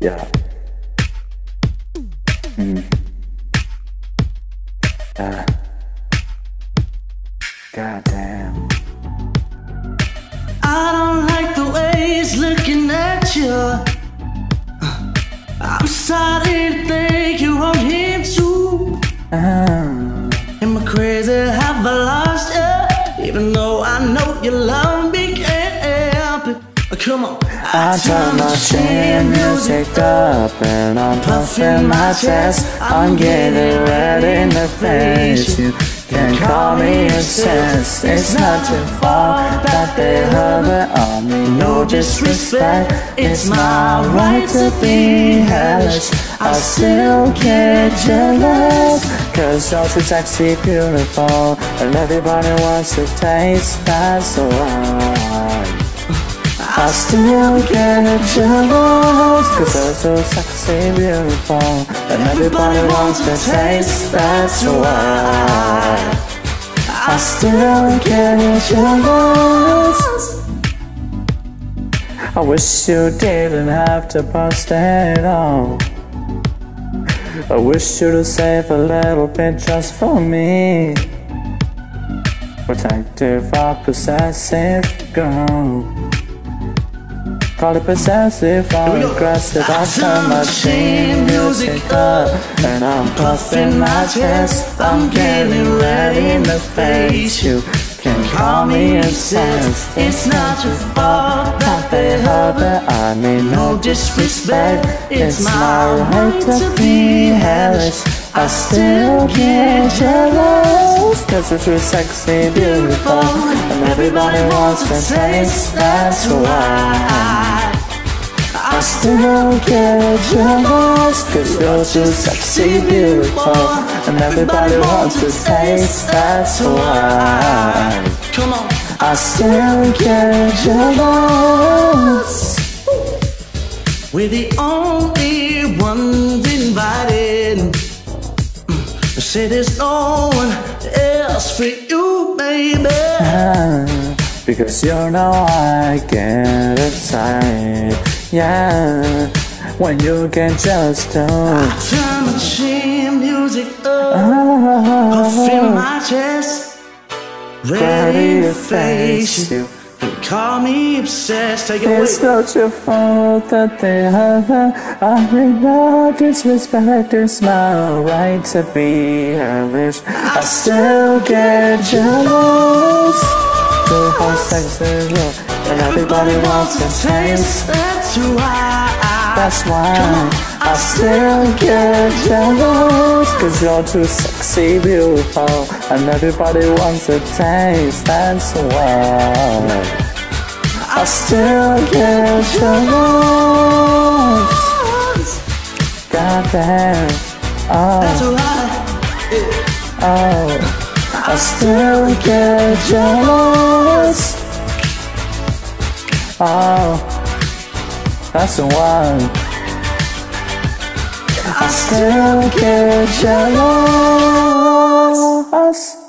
Yeah. Goddamn. I don't like the way he's looking at you. I'm starting to think you want him too. Am I crazy? Have I lost you? Even though I know you love me, can't help it. Come on. I turn my chin music up and I'm puffing my chest. I'm getting red in the face. You can call me obsessed. It's not your fault that they hover on me. No disrespect, it's my right to be hellish. I still get jealous, cause you're too sexy, beautiful, and everybody wants to taste, that's why I still get jealous, cause you're so sexy, beautiful, and everybody wants to taste, that's why I still get jealous. I wish you didn't have to post it all. I wish you'd have saved a little bit just for me. Protective or possessive girl. Call it possessive or aggressive. I turn my chin music up and I'm puffing my chest. I'm getting red in the face. You can call me obsessed. It's not your fault that they hover on me. No disrespect, it's my right to be hellish. I still get jealous, cause you're too sexy, beautiful, and everybody wants to taste, that's why I still get jealous, cause you're too sexy, beautiful, and everybody wants to taste, that's why I still get jealous. We're the only ones invited. Say there's no one else for you, baby. Because you know I get excited, yeah, when you get jealous too. I turn my chin music up, puffing my chest, ready to face you. You call me obsessed, take it away. It's not your fault that they have I mean, no disrespect, it's my right to be hellish. I still get jealous, too hot sexy look, and everybody wants to taste, that's why I still get jealous, cause you're too sexy, beautiful, and everybody wants to taste, that's why I still get jealous. Goddamn. Oh. That's right. Oh. I still get jealous. Oh. That's the one. I still get jealous.